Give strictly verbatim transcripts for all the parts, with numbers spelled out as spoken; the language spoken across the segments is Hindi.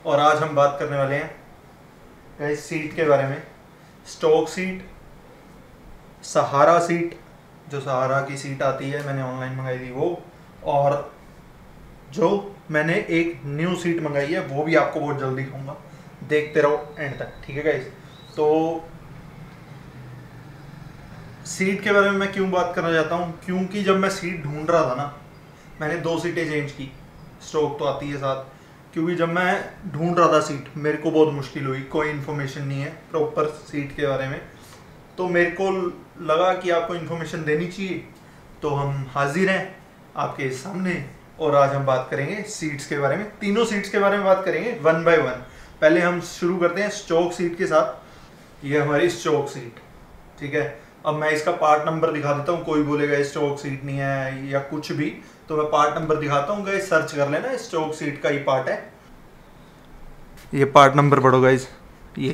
और आज हम बात करने वाले हैं गाइस सीट के बारे में। स्टॉक सीट, सहारा सीट, जो सहारा की सीट आती है मैंने ऑनलाइन मंगाई थी वो, और जो मैंने एक न्यू सीट मंगाई है वो भी आपको बहुत जल्दी कहूँगा, देखते रहो एंड तक, ठीक है गाइस। तो सीट के बारे में मैं क्यों बात करना चाहता हूँ, क्योंकि जब मैं सीट ढूंढ रहा था ना, मैंने दो सीटें चेंज की, स्टॉक तो आती है साथ, क्योंकि जब मैं ढूंढ रहा था सीट मेरे को बहुत मुश्किल हुई, कोई इन्फॉर्मेशन नहीं है प्रॉपर सीट के बारे में, तो मेरे को लगा कि आपको इन्फॉर्मेशन देनी चाहिए, तो हम हाजिर हैं आपके सामने और आज हम बात करेंगे सीट्स के बारे में, तीनों सीट्स के बारे में बात करेंगे वन बाय वन। पहले हम शुरू करते हैं स्टॉक सीट के साथ। ये हमारी स्टॉक सीट, ठीक है। अब मैं इसका पार्ट नंबर दिखा देता हूँ, कोई बोलेगा स्टॉक सीट नहीं है या कुछ भी, तो मैं पार्ट नंबर दिखाता हूँ गाइस, सर्च कर लेना, स्टॉक सीट का ही पार्ट है। ये पार्ट नंबर पढ़ो गाइस, ये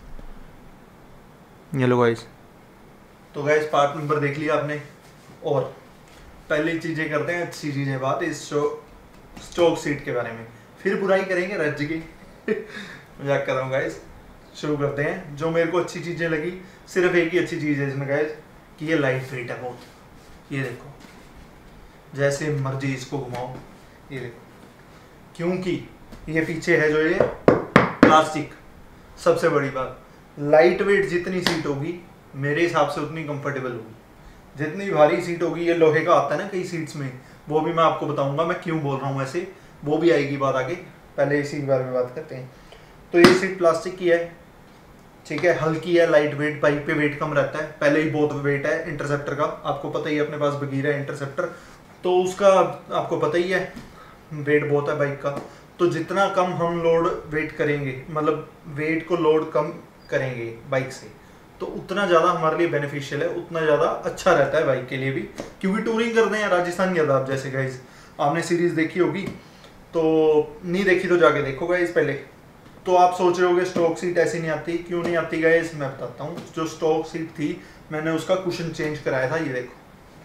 ये लो गाइस। तो गाइस पार्ट नंबर देख लिया आपने, और पहली चीजें करते हैं, अच्छी चीजें बात इस स्टॉक सीट के बारे में, फिर बुराई करेंगे रज की मजाक कर रहा हूँ गाइस। शुरू करते हैं। जो मेरे को अच्छी चीजें लगी, सिर्फ एक ही अच्छी चीज है इसमें गाइस, कि ये लाइट वेट है बहुत। ये देखो, जैसे मर्जी इसको घुमाओ, ये देखो, क्योंकि ये पीछे है जो ये प्लास्टिक। सबसे बड़ी बात, लाइट वेट जितनी सीट होगी मेरे हिसाब से उतनी कंफर्टेबल होगी। जितनी भारी सीट होगी, ये लोहे का आता है ना कई सीट्स में, वो भी मैं आपको बताऊंगा मैं क्यों बोल रहा हूँ, ऐसे वो भी आएगी बात आगे। पहले इसी के बारे में बात करते हैं। तो ये सीट प्लास्टिक की है, ठीक है, हल्की है, लाइट वेट, बाइक पे वेट कम रहता है, पहले ही बहुत वेट है इंटरसेप्टर का, आपको पता ही है, अपने पास बगीरा है इंटरसेप्टर, तो उसका आपको पता ही है वेट बहुत है बाइक का। तो जितना कम हम लोड वेट करेंगे, मतलब वेट को लोड कम करेंगे बाइक से, तो उतना ज़्यादा हमारे लिए बेनिफिशियल है, उतना ज़्यादा अच्छा रहता है बाइक के लिए भी। क्योंकि टूरिंग करते हैं, राजस्थान गया था आप जैसे गाइस, आपने सीरीज़ देखी होगी, तो नहीं देखी तो जाके देखो गाइस पहले। तो आप सोच रहे होगे स्टॉक सीट ऐसी नहीं आती, क्यों नहीं आती गाइस, मैं बताता हूँ। जो स्टॉक सीट थी मैंने उसका कुशन चेंज कराया था, ये देखो,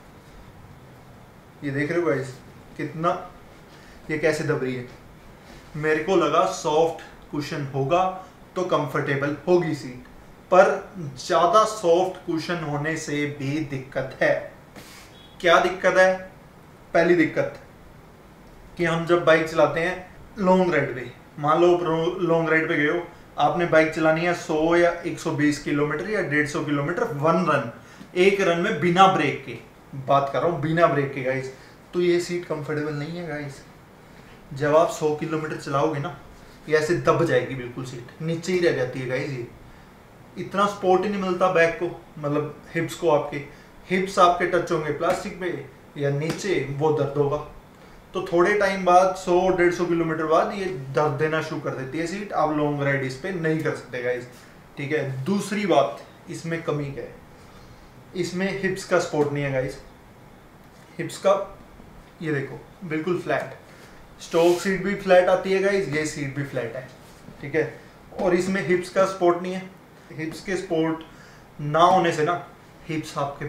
ये देख रहे हो गाइस कितना, ये कैसे दब रही है। मेरे को लगा सॉफ्ट कुशन होगा तो कंफर्टेबल होगी सीट, पर ज्यादा सॉफ्ट कुशन होने से भी दिक्कत है। क्या दिक्कत है? पहली दिक्कत कि हम जब बाइक चलाते हैं लॉन्ग राइड पे, मान लो लॉन्ग राइड पे गए हो, आपने बाइक चलानी है सौ या एक सौ बीस किलोमीटर या डेढ़ सौ किलोमीटर वन रन, एक रन में बिना ब्रेक के, बात कर रहा हूँ बिना ब्रेक के गाइस, तो ये सीट कंफर्टेबल नहीं है गाइस। जब आप सौ किलोमीटर चलाओगे ना, ये ऐसे दब जाएगी बिल्कुल, सीट नीचे ही रह जाती है गाइस। ये इतना सपोर्ट ही नहीं मिलता बैक को, मतलब हिप्स को, आपके हिप्स आपके टच होंगे प्लास्टिक पे या नीचे, वो दर्द होगा। तो थोड़े टाइम बाद, सौ डेढ़ सौ किलोमीटर बाद ये दर्द देना शुरू कर देती है सीट, आप लॉन्ग राइड इस पे नहीं कर सकते गाइस, ठीक है। दूसरी बात, इसमें कमी क्या है, इसमें हिप्स का सपोर्ट नहीं है गाइस। हिप्स का, ये देखो बिल्कुल फ्लैट, स्टॉक सीट भी फ्लैट आती है गाइस, ये सीट भी फ्लैट है, ठीक है, और इसमें हिप्स का सपोर्ट नहीं है। हिप्स के सपोर्ट ना होने से ना, हिप्स आपके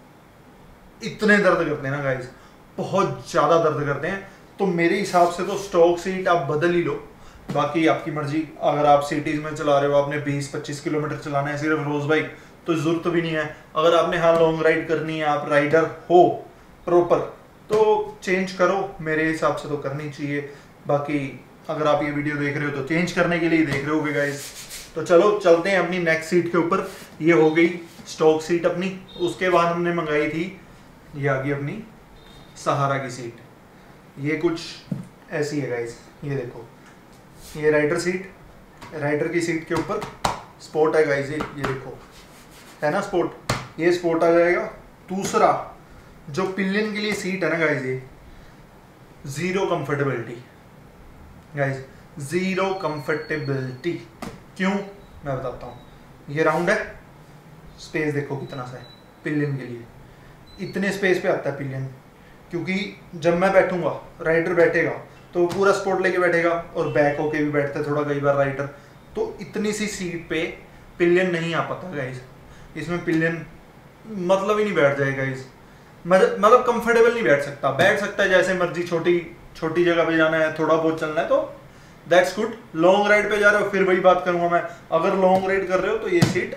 इतने दर्द करते हैं ना गाइस, बहुत ज़्यादा दर्द करते हैं। तो मेरे हिसाब से तो स्टॉक सीट आप बदल ही लो, बाकी आपकी मर्जी। अगर आप सिटीज़ में चला रहे हो, आपने बीस पच्चीस किलोमीटर चलाना है सिर्फ रोज बाइक, तो ज़रूरत भी नहीं है। अगर आपने हाँ लॉन्ग राइड करनी है, आप राइडर हो प्रॉपर, तो चेंज करो, मेरे हिसाब से तो करनी चाहिए। बाकी अगर आप ये वीडियो देख रहे हो तो चेंज करने के लिए देख रहे होगे गाइस। तो चलो चलते हैं अपनी नेक्स्ट सीट के ऊपर। ये हो गई स्टॉक सीट अपनी। उसके बाद हमने मंगाई थी, ये आ गई अपनी सहारा की सीट। ये कुछ ऐसी है गाइस, ये देखो, ये राइडर सीट, राइडर की सीट के ऊपर स्पोर्ट है गाइस, ये ये देखो है ना स्पोर्ट, ये स्पोर्ट आ जाएगा। दूसरा जो पिलियन के लिए सीट है ना गाइस, ये zero comfortability guys, zero comfortability. क्यों, मैं बताता हूँ। ये राउंड है, स्पेस देखो कितना सा है पिलियन के लिए, इतने स्पेस पे आता है पिलियन, क्योंकि जब मैं बैठूंगा, राइडर बैठेगा तो पूरा सपोर्ट लेके बैठेगा, और बैक होके भी बैठता है थोड़ा कई बार राइडर, तो इतनी सी सीट पे पिलियन नहीं आ पाता गाइस। इसमें पिलियन मतलब ही नहीं बैठ जाएगा गाइस, मतलब कंफर्टेबल नहीं बैठ सकता। बैठ सकता है जैसे मर्जी, छोटी छोटी जगह पे जाना है, थोड़ा बहुत चलना है तो दैट्स गुड। लॉन्ग राइड पे जा रहे हो फिर वही बात करूंगा मैं, अगर लॉन्ग राइड कर रहे हो तो ये सीट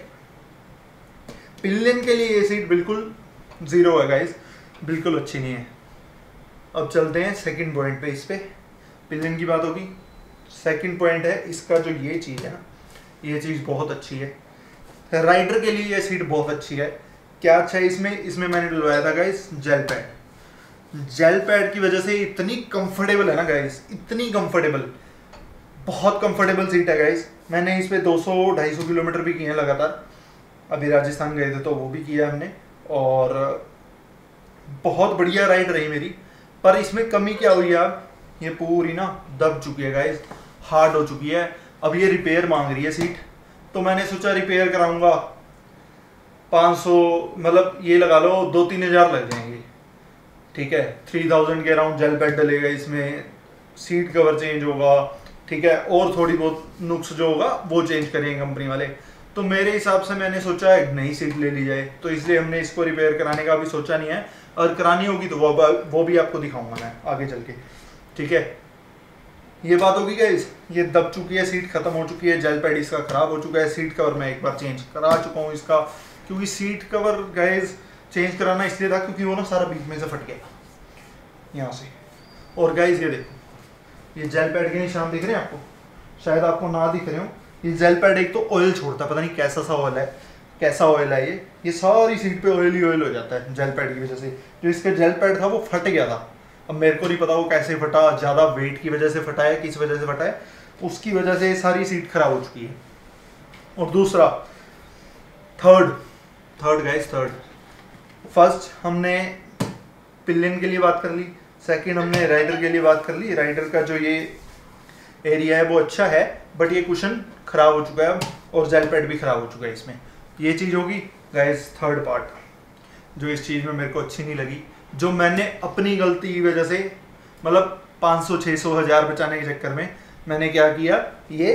पिलियन के लिए, ये सीट बिल्कुल जीरो है गाइस, बिल्कुल अच्छी नहीं है। अब चलते हैं सेकंड पॉइंट पे। इस पे पिलियन की बात होगी, सेकंड पॉइंट है इसका जो ये चीज़ है ना, ये चीज़ बहुत अच्छी है। राइडर के लिए ये सीट बहुत अच्छी है। क्या अच्छा है इसमें, इसमें मैंने डलवाया था guys gel pad. Gel pad की वजह से इतनी कंफर्टेबल है ना गाइस, इतनी कंफर्टेबल, बहुत कंफर्टेबल सीट है गाइस। मैंने इस पे दो सौ ढाई सौ किलोमीटर भी किए हैं लगातार, अभी राजस्थान गए थे तो वो भी किया हमने, और बहुत बढ़िया राइड रही मेरी। पर इसमें कमी क्या हुई है, अब ये पूरी ना दब चुकी है गाइस, हार्ड हो चुकी है। अब ये रिपेयर मांग रही है सीट, तो मैंने सोचा रिपेयर कराऊंगा पाँच सौ, मतलब ये लगा लो दो तीन हज़ार लग जाएंगे, ठीक है। थ्री थाउजेंड के अराउंड जेल पैड डलेगा इसमें, सीट कवर चेंज होगा, ठीक है, और थोड़ी बहुत नुक्स जो होगा वो चेंज करेंगे कंपनी वाले। तो मेरे हिसाब से मैंने सोचा एक नई सीट ले ली जाए, तो इसलिए हमने इसको रिपेयर कराने का भी सोचा नहीं है, और करानी होगी तो वो वो भी आपको दिखाऊंगा मैं आगे चल के, ठीक है। ये बात होगी गाइस, ये दब चुकी है सीट, खत्म हो चुकी है, जेल पैड इसका खराब हो चुका है। सीट कवर मैं एक बार चेंज करा चुका हूँ इसका, क्योंकि सीट कवर गाइस चेंज कराना इसलिए था क्योंकि वो ना सारा बीच में से फट गया यहाँ से। और गाइस ये देखो, ये जेल पैड के निशान दिख रहे हैं आपको, शायद आपको ना दिख रहे हो। ये जेल पैड एक तो ऑयल छोड़ता है, पता नहीं कैसा सा ऑयल है, कैसा ऑयल है ये ये सारी सीट पे ऑयल ही ऑयल हो जाता है जेल पैड की वजह से। जो इसका जेल पैड था वो फट गया था, अब मेरे को नहीं पता वो कैसे फटा, ज़्यादा वेट की वजह से फटा है, किस वजह से फटा है, उसकी वजह से सारी सीट खराब हो चुकी है। और दूसरा third third guys third first हमने पिलियन के लिए बात कर ली, सेकंड हमने राइडर के लिए बात कर ली। राइडर का जो ये एरिया है वो अच्छा है, बट ये कुशन खराब हो चुका है और जेल पैड भी खराब हो चुका है इसमें। ये चीज़ होगी गाइस थर्ड पार्ट जो इस चीज़ में मेरे को अच्छी नहीं लगी, जो मैंने अपनी गलती की वजह से, मतलब पाँच सौ छह सौ हज़ार बचाने के चक्कर में मैंने क्या किया, ये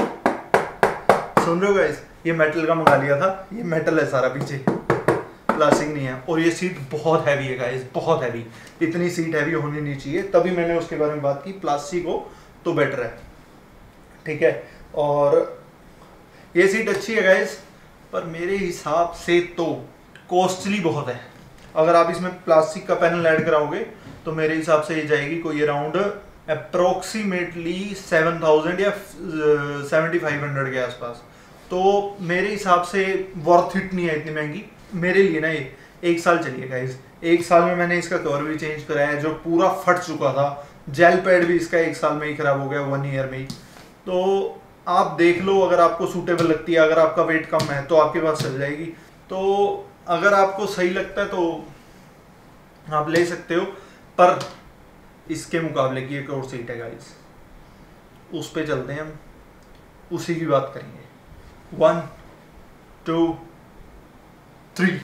सुन रहे हो गाइस, ये मेटल का मंगा लिया था, ये मेटल है सारा पीछे, प्लास्टिक नहीं है। और ये सीट बहुत हैवी है गाइस, बहुत हैवी, इतनी सीट हैवी होनी नहीं चाहिए, तभी मैंने उसके बारे में बात की। प्लास्टिक हो तो बेटर है, ठीक है। और ये सीट अच्छी है गाइस, पर मेरे हिसाब से तो कॉस्टली बहुत है। अगर आप इसमें प्लास्टिक का पैनल ऐड कराओगे तो मेरे हिसाब से ये जाएगी कोई अराउंड अप्रोक्सीमेटली सेवन थाउजेंड या सेवेंटी फाइव हंड्रेड के आसपास। तो मेरे हिसाब से वर्थ इट नहीं है इतनी महंगी मेरे लिए ना। ये एक साल चलिए गाइस, एक साल में मैंने इसका कवर भी चेंज कराया है जो पूरा फट चुका था, जेल पैड भी इसका एक साल में ही खराब हो गया, वन ईयर में ही। तो आप देख लो, अगर आपको सूटेबल लगती है, अगर आपका वेट कम है तो आपके पास चल जाएगी। तो अगर आपको सही लगता है तो आप ले सकते हो, पर इसके मुकाबले की एक और सीट है गाइस, उस पे चलते हैं हम, उसी की बात करेंगे। वन टू थ्री,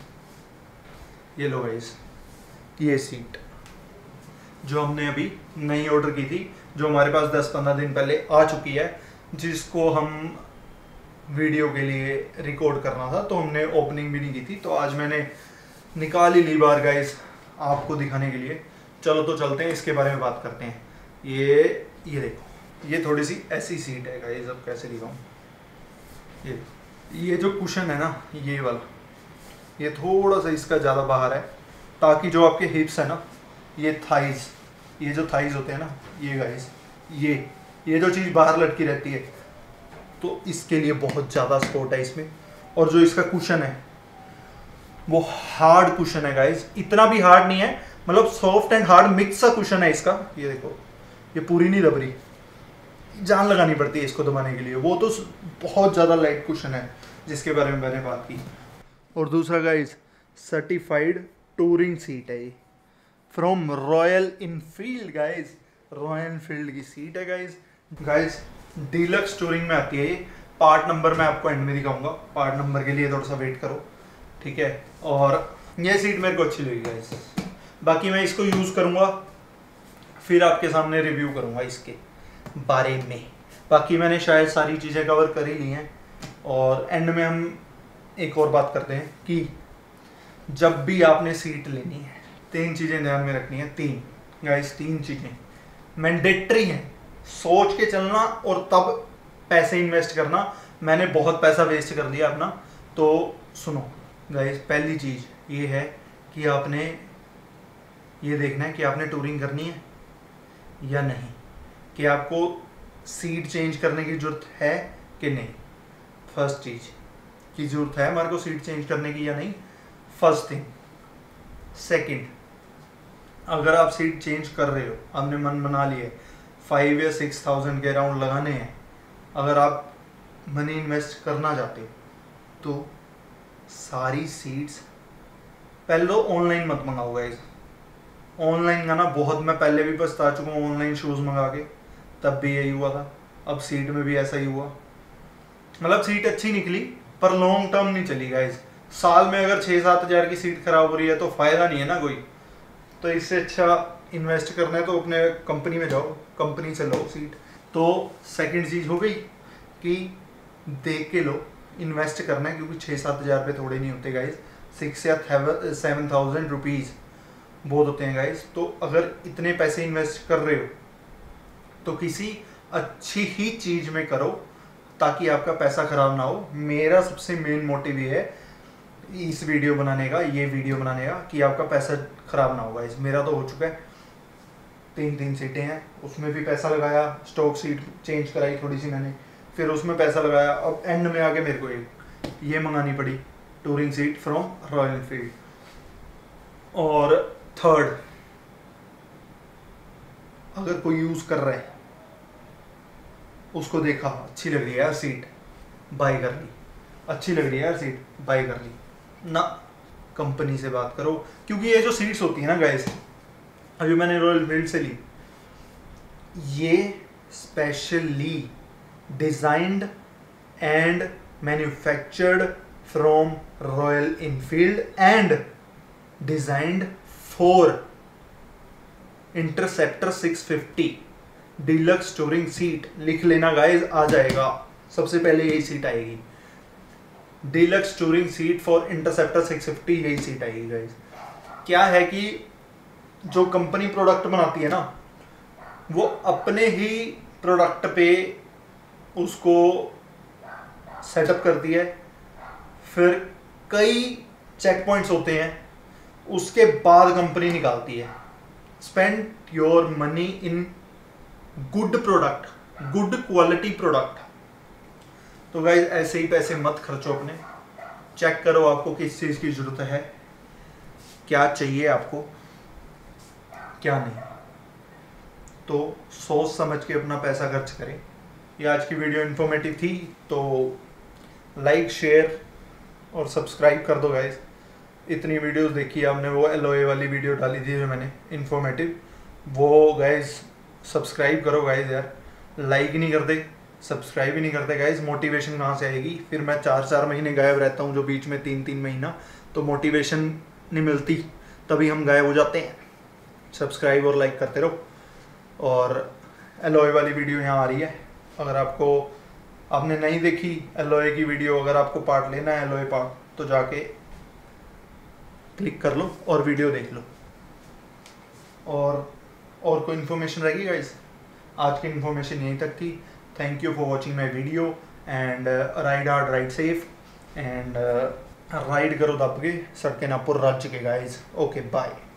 ये लो गाइस, ये सीट जो हमने अभी नई ऑर्डर की थी, जो हमारे पास दस पंद्रह दिन पहले आ चुकी है, जिसको हम वीडियो के लिए रिकॉर्ड करना था, तो हमने ओपनिंग भी नहीं की थी, तो आज मैंने निकाल ही ली बार गाइस आपको दिखाने के लिए। चलो तो चलते हैं, इसके बारे में बात करते हैं। ये ये देखो, ये थोड़ी सी ऐसी सीट है गाइस, अब कैसे दिखाऊं, ये ये जो कुशन है ना, ये वाला, ये थोड़ा सा इसका ज़्यादा बाहर है, ताकि जो आपके हिप्स है ना, ये थाइज, ये जो थाइज होते हैं ना, ये गाइस, ये ये जो चीज़ बाहर लटकी रहती है, तो इसके लिए बहुत ज़्यादा सपोर्ट है इसमें। और जो इसका कुशन है वो हार्ड कुशन है गाइस, इतना भी हार्ड नहीं है, मतलब सॉफ्ट एंड हार्ड मिक्स सा कुशन है इसका। ये देखो, ये पूरी नहीं दब रही, जान लगानी पड़ती है इसको दबाने के लिए, वो तो बहुत ज़्यादा लाइट कुशन है जिसके बारे में मैंने बात की। और दूसरा गाइस, सर्टिफाइड टूरिंग सीट है ये, from Royal Enfield guys, Royal Enfield की सीट है गाइस। गाइस डीलक्स टूरिंग में आती है ये, पार्ट नंबर मैं आपको एंड में दिखाऊंगा, पार्ट नंबर के लिए थोड़ा सा वेट करो, ठीक है। और ये सीट मेरे को अच्छी लगी गाइस, बाकी मैं इसको यूज़ करूँगा, फिर आपके सामने रिव्यू करूँगा इसके बारे में। बाकी मैंने शायद सारी चीज़ें कवर कर ही ली हैं। और एंड में हम एक और बात करते हैं कि जब भी आपने सीट लेनी है, तीन चीज़ें ध्यान में रखनी है, तीन गाइस, तीन चीज़ें मैंडेटरी हैं सोच के चलना और तब पैसे इन्वेस्ट करना। मैंने बहुत पैसा वेस्ट कर दिया अपना। तो सुनो गाइस, पहली चीज़ ये है कि आपने ये देखना है कि आपने टूरिंग करनी है या नहीं, कि आपको सीट चेंज करने की ज़रूरत है कि नहीं। फर्स्ट चीज़ की ज़रूरत है हमारे को सीट चेंज करने की या नहीं, फर्स्ट थिंग। सेकंड, अगर आप सीट चेंज कर रहे हो, आपने मन बना लिया फाइव या सिक्स थाउजेंड के अराउंड लगाने हैं, अगर आप मनी इन्वेस्ट करना चाहते हो तो सारी सीट्स पहले तो ऑनलाइन मत मंगाओ गाइस। ऑनलाइन का ना बहुत, मैं पहले भी पछता चुका हूँ ऑनलाइन शूज़ मंगा के, तब भी यही हुआ था। अब सीट में भी ऐसा ही हुआ। मतलब सीट अच्छी निकली पर लॉन्ग टर्म नहीं चली गाइस। साल में अगर छः सात हज़ार की सीट खराब हो रही है तो फ़ायदा नहीं है ना कोई। तो इससे अच्छा इन्वेस्ट करना है तो अपने कंपनी में जाओ, कंपनी से लो सीट। तो सेकंड चीज़ हो गई कि देख के लो, इन्वेस्ट करना है, क्योंकि छः सात हज़ार रुपये थोड़े नहीं होते गाइस। सिक्स या सेवन थाउजेंड रुपीज़ बहुत होते हैं गाइस। तो अगर इतने पैसे इन्वेस्ट कर रहे हो तो किसी अच्छी ही चीज़ में करो ताकि आपका पैसा ख़राब ना हो। मेरा सबसे मेन मोटिव ये है इस वीडियो बनाने का, ये वीडियो बनाने का, कि आपका पैसा ख़राब ना होगा। इस मेरा तो हो चुका है, तीन तीन सीटें हैं, उसमें भी पैसा लगाया, स्टॉक सीट चेंज कराई थोड़ी सी मैंने, फिर उसमें पैसा लगाया, अब एंड में आके मेरे को एक ये मंगानी पड़ी touring seat from Royal Enfield. और थर्ड, अगर कोई यूज़ कर रहा है, उसको देखा अच्छी लग रही है यार सीट, बाय कर ली, अच्छी लग रही है यार सीट, बाय कर ली ना, कंपनी से बात करो। क्योंकि ये जो सीट्स होती है ना गाइस, अभी मैंने रॉयल एनफील्ड से ली, ये specially designed and manufactured from Royal Enfield and designed for Interceptor six fifty deluxe touring seat. लिख लेना गाइस, आ जाएगा, सबसे पहले यही सीट आएगी, deluxe touring seat for Interceptor six fifty, यही सीट आएगी गाइस। क्या है कि जो कंपनी प्रोडक्ट बनाती है ना, वो अपने ही प्रोडक्ट पे उसको सेटअप करती है, फिर कई चेक पॉइंट्स होते हैं, उसके बाद कंपनी निकालती है। Spend your money in good product, good quality product. तो गाइज ऐसे ही पैसे मत खर्चो अपने, चेक करो आपको किस चीज़ की ज़रूरत है, क्या चाहिए आपको, क्या नहीं। तो सोच समझ के अपना पैसा खर्च करें। ये आज की वीडियो इन्फॉर्मेटिव थी, तो लाइक शेयर और सब्सक्राइब कर दो गाइज। इतनी वीडियोस देखी आपने, वो एलओए वाली वीडियो डाली थी जो मैंने इन्फॉर्मेटिव, वो गाइज सब्सक्राइब करो गाइज यार। लाइक ही नहीं करते, सब्सक्राइब ही नहीं करते गाइज, मोटिवेशन कहाँ से आएगी। फिर मैं चार चार महीने गायब रहता हूँ, जो बीच में तीन तीन महीना, तो मोटिवेशन नहीं मिलती, तभी हम गायब हो जाते हैं। सब्सक्राइब और लाइक करते रहो। और एलओए वाली वीडियो यहाँ आ रही है, अगर आपको, आपने नहीं देखी एलओए की वीडियो, अगर आपको पार्ट लेना है एलओए पार्ट, तो जाके क्लिक कर लो और वीडियो देख लो। और और कोई इन्फॉर्मेशन रहेगी गाइस, आज की इन्फॉर्मेशन यहीं तक थी। Thank you for watching my video and ride hard, ride safe and ride करो दब के, सड़कें ना पुर राज्य के गाइस। Okay bye.